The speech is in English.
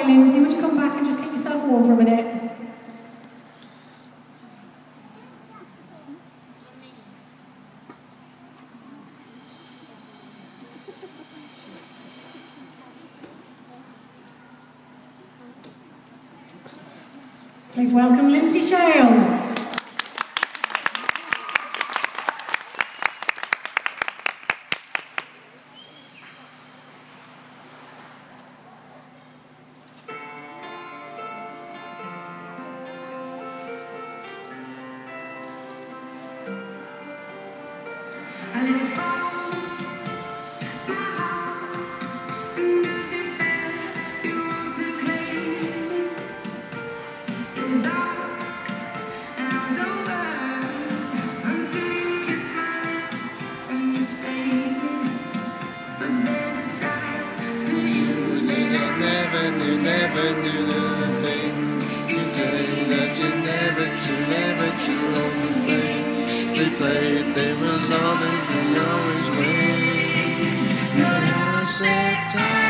Lindsay, would you come back and just get yourself warm for a minute? Please welcome Lindsay Shale. I let it fall, my heart, and as it fell, it was a clay. It was dark, and I was over, until you kissed my lips, and you saved me. But there's a side to you that I never knew the things you do, that you never true on the things we played. There was always win. But I said time.